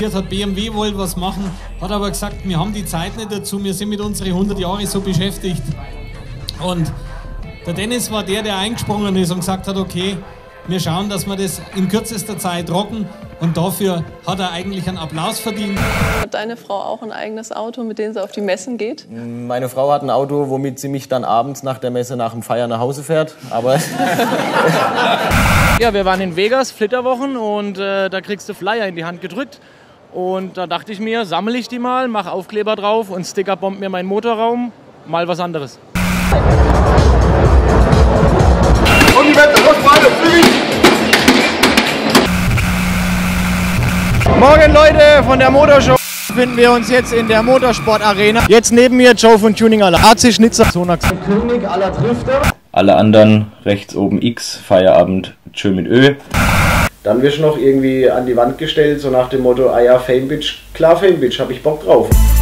hat BMW wollte was machen, hat aber gesagt, wir haben die Zeit nicht dazu, wir sind mit unseren 100 Jahren so beschäftigt. Und der Dennis war der eingesprungen ist und gesagt hat, okay, wir schauen, dass wir das in kürzester Zeit rocken, und dafür hat er eigentlich einen Applaus verdient. Hat deine Frau auch ein eigenes Auto, mit dem sie auf die Messen geht? Meine Frau hat ein Auto, womit sie mich dann abends nach der Messe nach dem Feiern nach Hause fährt. Aber ja, wir waren in Vegas, Flitterwochen, und da kriegst du Flyer in die Hand gedrückt. Und da dachte ich mir, sammle ich die mal, mache Aufkleber drauf und stickerbomb mir meinen Motorraum, mal was anderes. Und die Wette, los, beide, zügig! Morgen Leute von der Motorshow. Befinden wir uns jetzt in der Motorsport-Arena. Jetzt neben mir Joe von Tuning aller. AC Schnitzer. Sonax. König aller Drifter. Alle anderen rechts oben X, Feierabend, tschö mit Ö. Dann wirst du noch irgendwie an die Wand gestellt, so nach dem Motto, ah ja, Fame Bitch, klar Fame Bitch, hab ich Bock drauf.